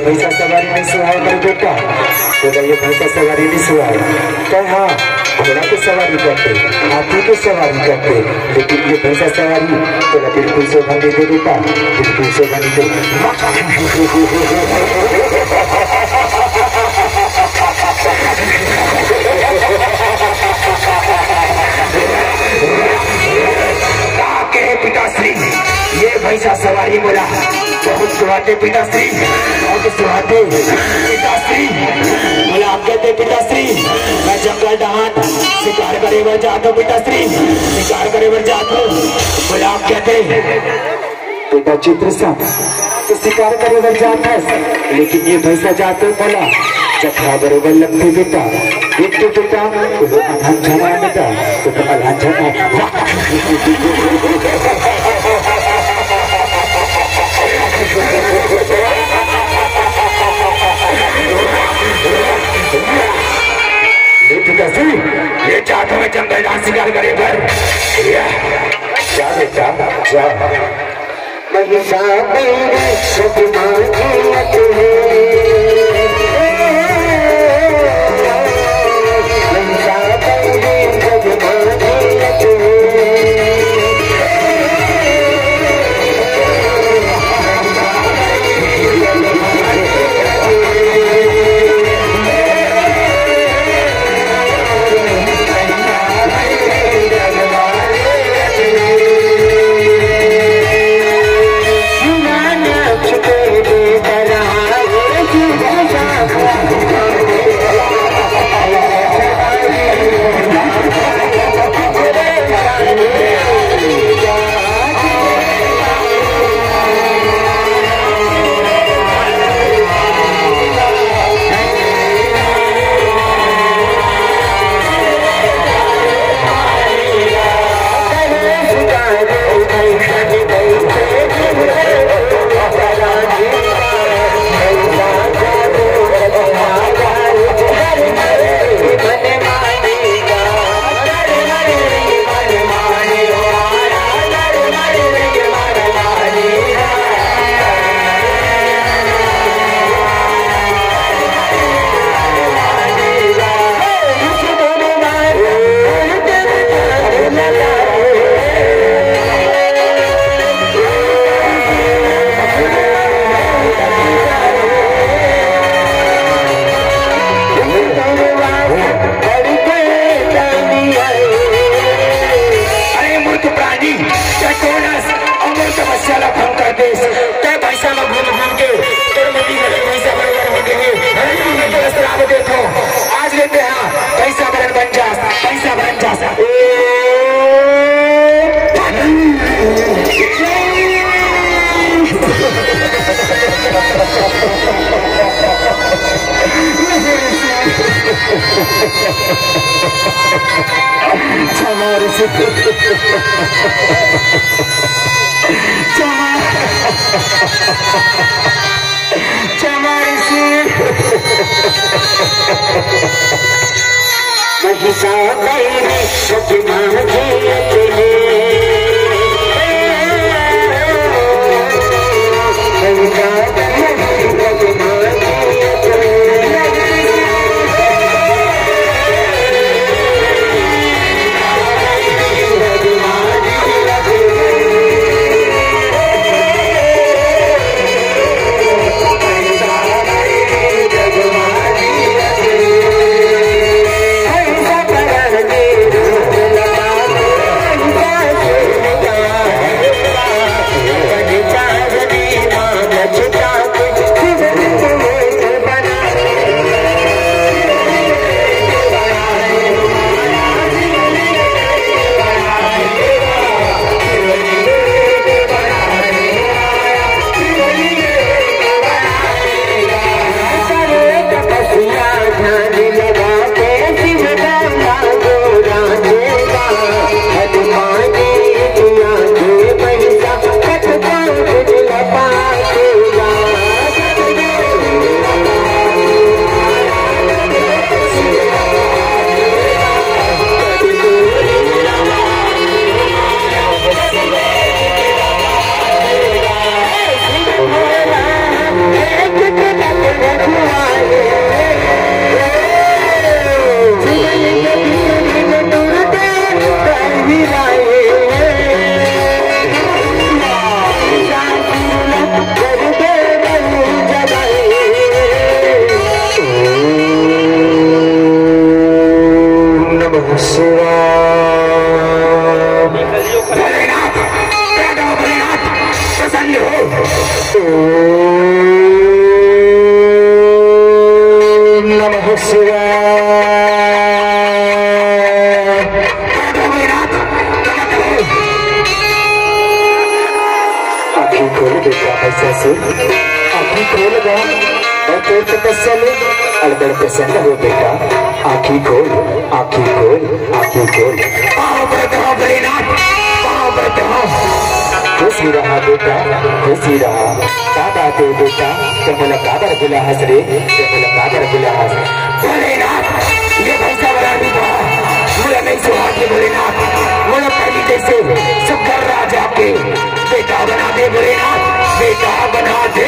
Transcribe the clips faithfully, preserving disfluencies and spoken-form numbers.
भैंसा सवारी नहीं सुहाए मेरे बेटा, बोला ये भैंसा सवारी नहीं सुहाए। कहे हाँ घोड़ा की सवारी करते, हाथी की सवारी करते, लेकिन ये भैंसा सवारी बोला बिल्कुल शोभा नहीं दे बेटा, बिल्कुल शोभा नहीं दे। पिताश्री ये भैंसा सवारी बोला बहुत सुहाते पिताश्री, बहुत सुहाते पिताश्री बोला आप कहते पिताश्री मैं जंगल डांट शिकार करे बर जाता हूँ पिताश्री, शिकार करे बर जाता हूँ। बोला आप कहते बेटा चित्रसा तो शिकार करे बर जाता है, लेकिन ये भैंसा जाते बोला जखा बरोबर लगते बेटा, एक तो बेटा तो अलान जाना बेटा, तो अलान जाना ये चाहता मैं जंगल डांस शिकार करे पर जा बेटा जा। महिषा भोलेनाथ भोलेनाथ प्रसन्न हो। ओम नमः शिवाय। भोलेनाथ आँखें खोल बेटा ऐसा से आँखें खोल गा और तेरे तपस्या में अलबड़ प्रसन्न हो बेटा। आँखें खोल आँखें खोल आँखें खोल। पाँव पर रहो भोलेनाथ पाँव पर रहो। खुश ही रहा बेटा खुश ही रहा। क्या बात है बेटा जमुला काबर बुला हंस रे जमुला काबर बुला हंस। भोलेनाथ ये भैंसा बना दी मुझे नहीं सुहाते भोलेनाथ। मुझे पहली जैसे सुखर राजा के बेटा बना दे भोलेनाथ बेटा बना दे।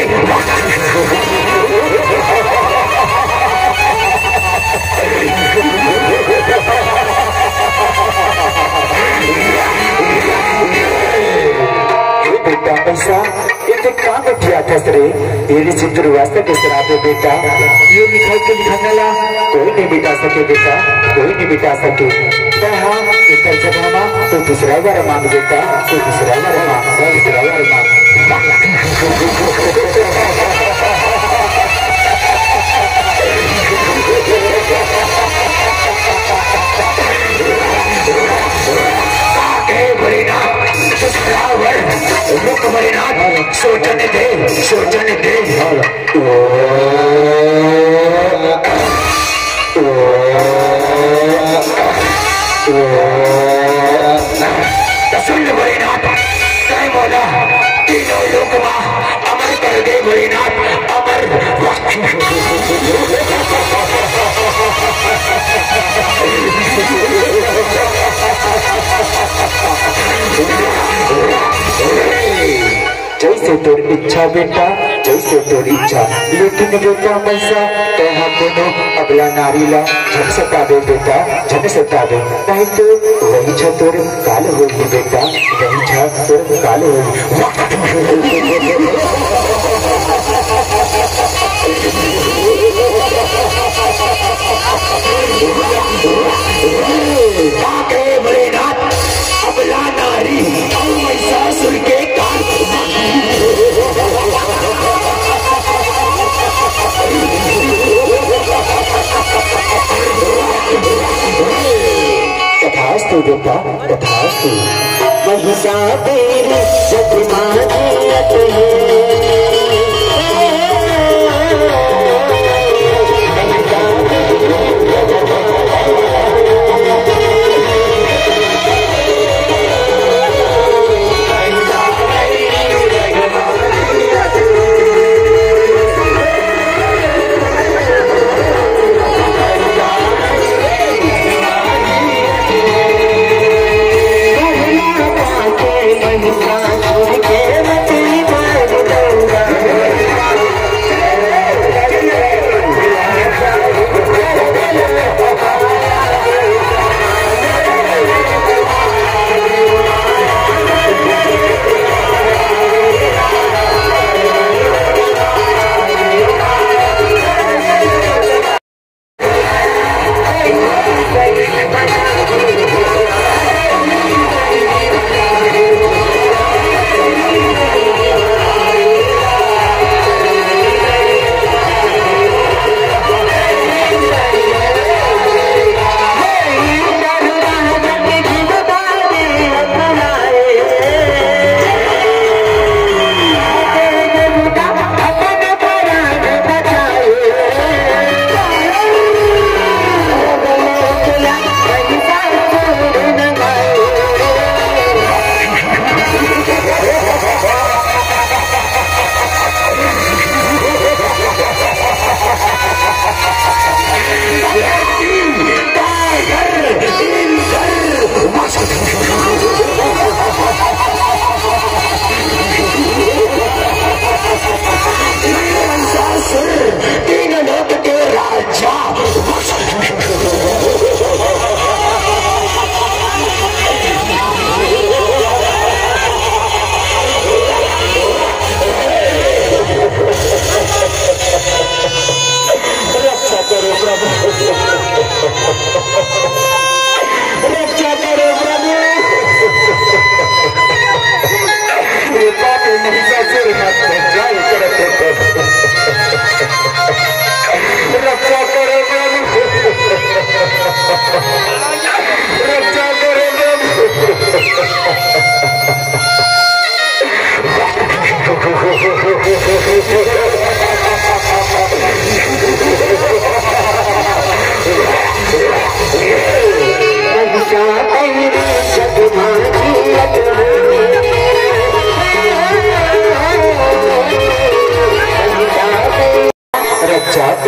बेटा ऐसा इतने काम उठिया था सरे तेरी सिंदूर वास्ते के शराबे बेटा ये लिखा के लिखा कोई नहीं बिता सके बेटा कोई नहीं बिता सके। हाँ एक जगह तो दूसरा बार मांग बेटा तो दूसरा बार मांग दूसरा बार मांग। रुक भोलेनाथ सोचन दे सोचन दे। सुन भोलेनाथ कहीं बोला तीनों लोग अमर कर दे भोलेनाथ अमर। जैसे तोर इच्छा बेटा जैसे तोर इच्छा लेकिन बेटा पैसा तो हम दोनों अगला नारीला झट सतावे बेटा झट सतावे नहीं तो वही छ तोर काल होगी बेटा वही छ तोर काल होगी। भोलेनाथ अबला नारी महिषासुर के काल। तथास्तु बेटा तथास्तु। महिषा तेरी जगमानियत है महिषासुर के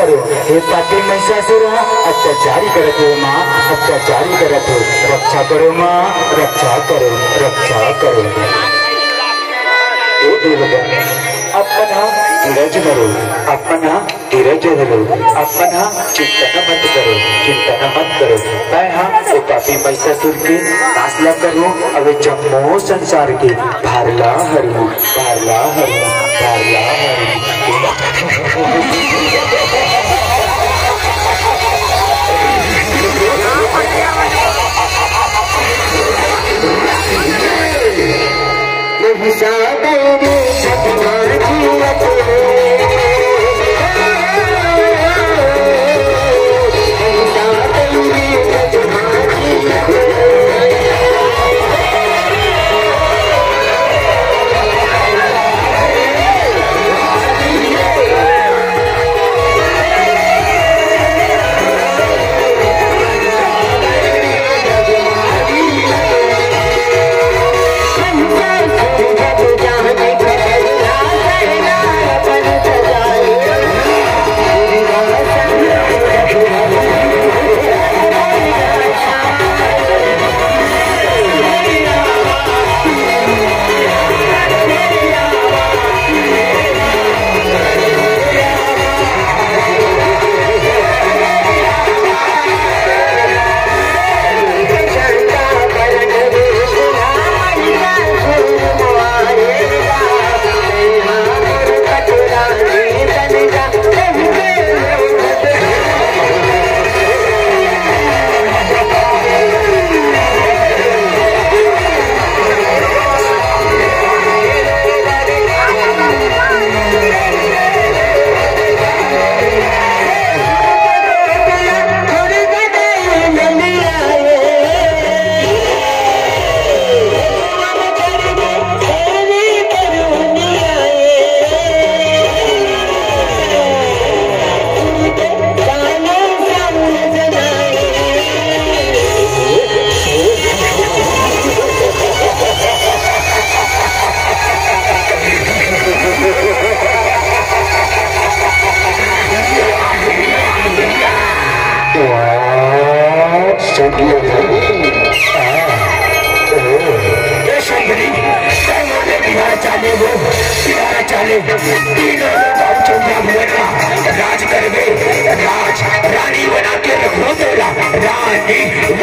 करो हे पापी महिषासुर अत्याचारी करत हो माँ अत्याचारी करत हो रक्षा करो माँ रक्षा करो रक्षा करो। हे देवगण अपना धीरज धरो अपना धीरज धरो अपना चिंतन मत करो चिंतन मत करो। मैं हाँ वो पापी महिषासुर के नासला करूँ अब जम्मो संसार के भारला हरू भारला हरू भारला राज करवे राज रानी बना के रखो तेरा रानी।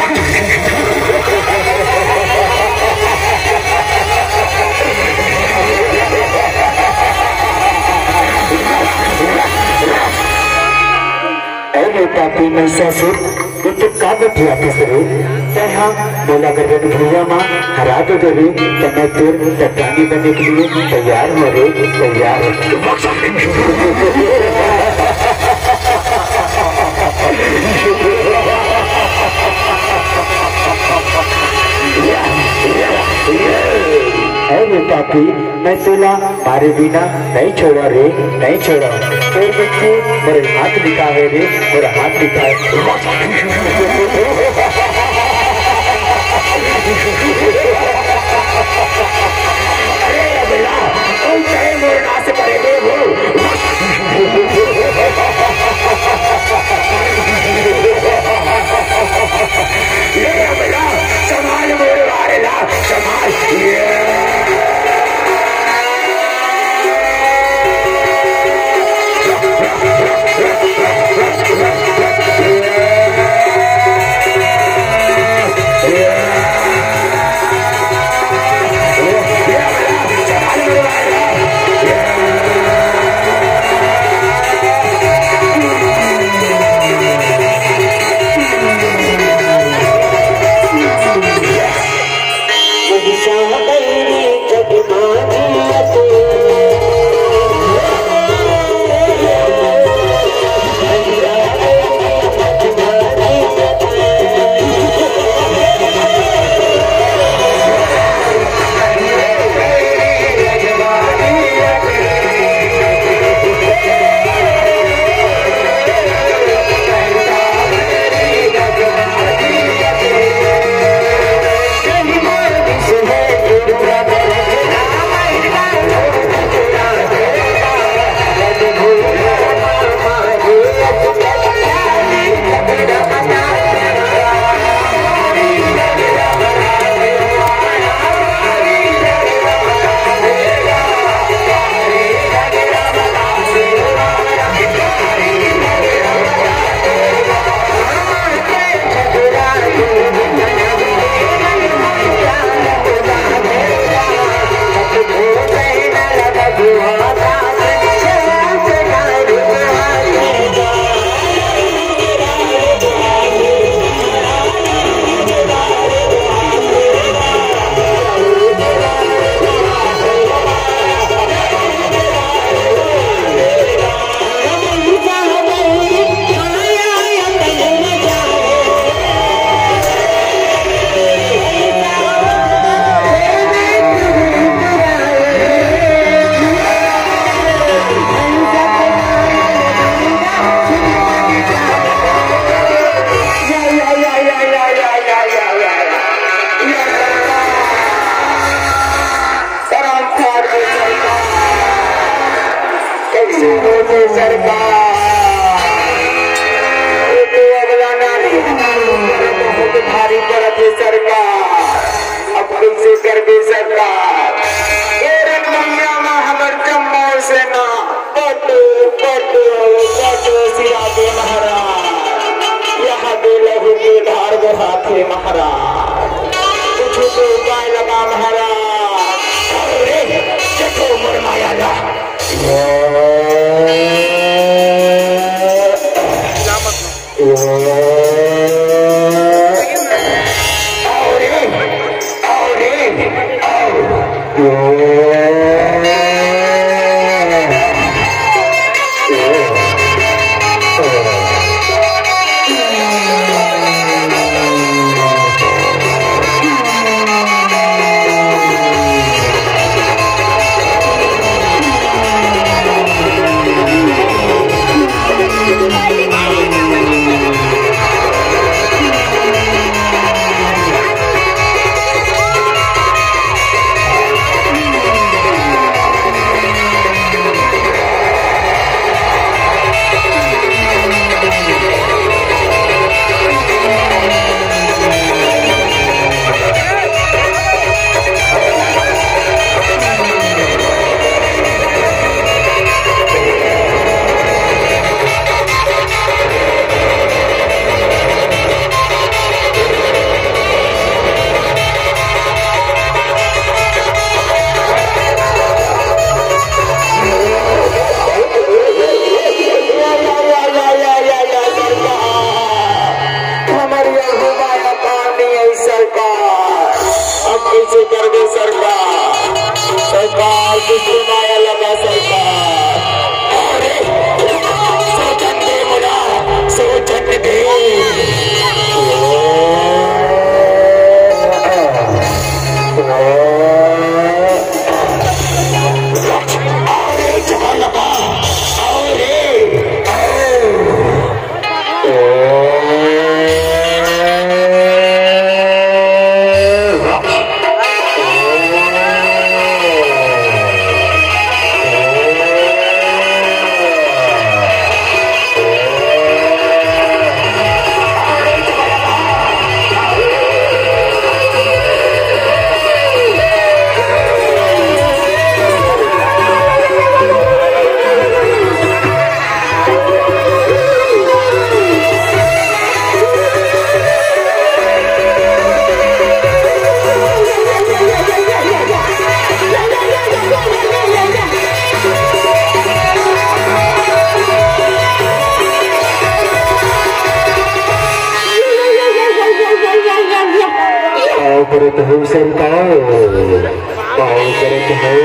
पापी महिषासुर ये तो का बैठे आते सरे तहाँ बोला कर भैया माँ हरा तो देवी तो मैं फिर चट्टानी बनने के लिए तैयार हो रे तैयार अरे पापी मैं तुला मारे बिना नहीं छोड़ा रे नहीं छोड़ा और बच्चे मेरे हाथ दिखावे रे मेरा हाथ दिखाए। अरे अबला तुम चाहे मेरे नाम से पड़ेगे वो ये अबला संभाल मेरे बारे ला संभाल। थे महाराज, कुछ तो उपाय लगा महाराज। अरे चको मुरमाया ला करत हो सरकार, पाओ करत हो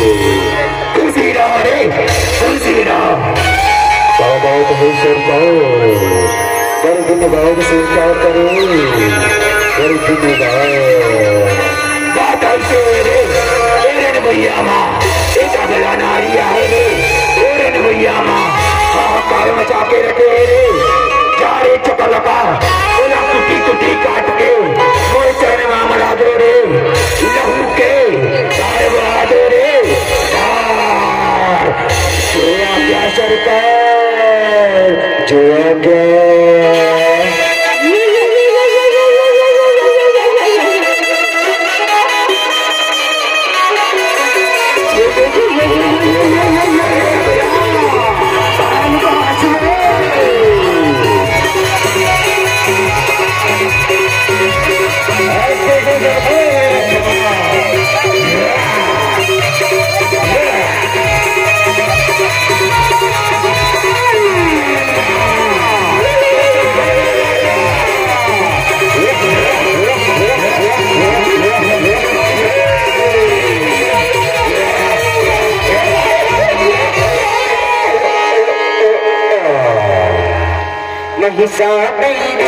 खुशी रहो रे खुशी रहो, पाओ बहुत हो सरकार, कर दिन बाद स्वीकार करो, कर दिन बाद बात से रे तेरे भैया माँ एक अगला नारी आए रे, तेरे भैया माँ हाहाकार मचा के रखे रे, जा रे चपलका बोला कुटी कुटी काट के मोरे चरण मामला दो रे, लहू के सारे बना दो रे, जोया क्या सरकार जोया क्या महिषा तेरे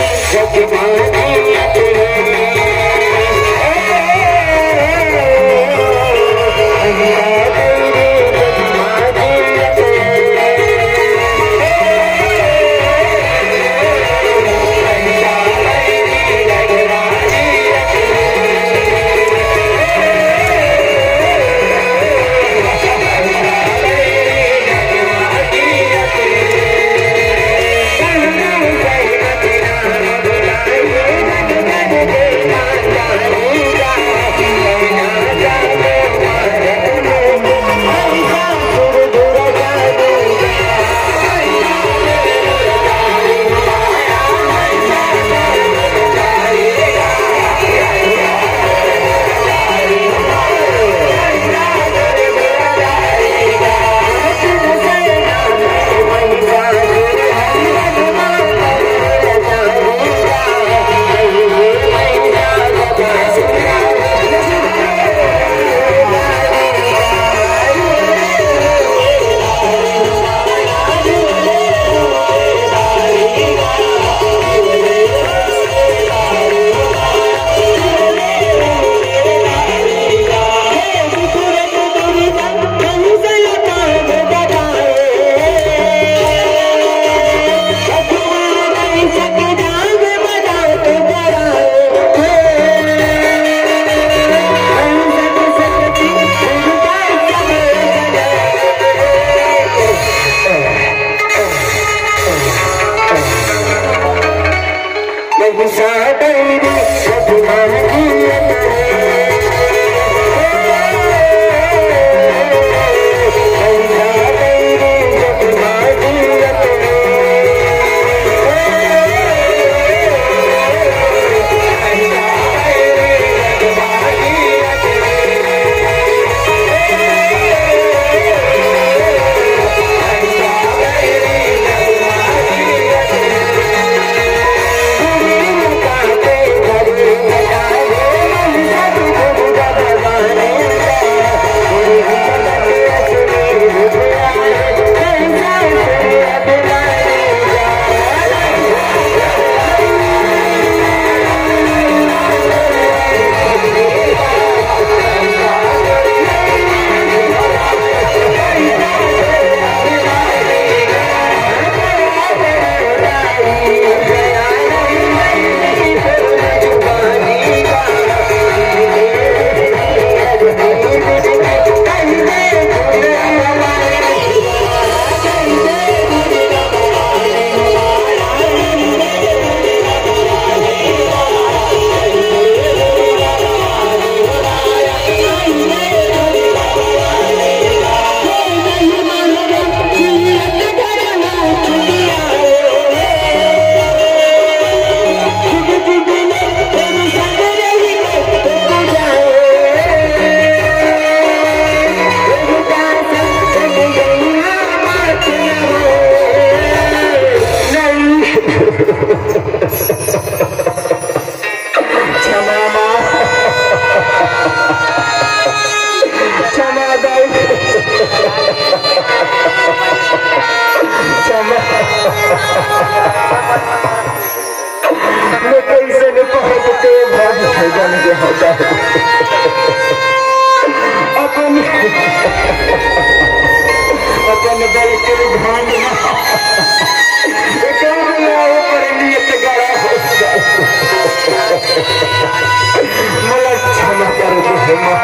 मला क्षमा कर दे माँ,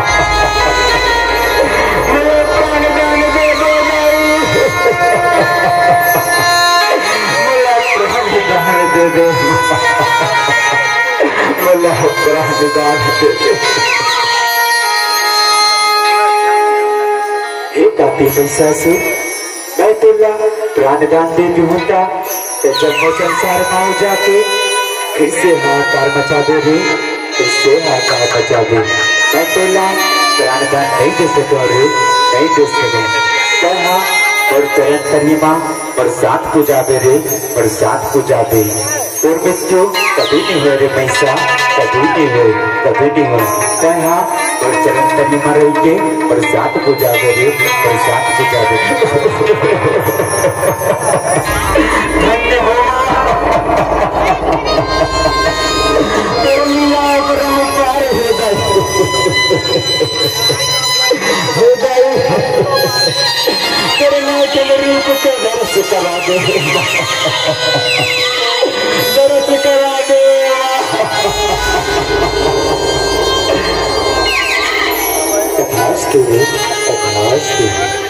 मला प्राण दान दे दे माई, मला प्राण दान दे दे, मला प्राण दान दे दे। हे काती महिषासुर, मैं तुला प्राणदान देती होता तो जन्म संसार माओ जाके फिर से हाहाकार मचा दे रे, फिर से हाहाकार मचा दे। मैं तुला प्राणदान नहीं दे सका रे, नहीं दे सके। कहा और चरण तरीमा बरसात को जाबे रे, बरसात को जाबे। और मृत्यु कभी नहीं हो रे महिषा, कभी नहीं हो, कभी नहीं हो। कहा और चरण तरीमा रही के बरसात को जाबे रे, बरसात को जाबे। धन्य हो तेरी लाभ राम पार हो गए, हो गए। तेरे नाम के रूप को दर्श करा दे, दर्श करा दे। तथास्तु, तथास्तु।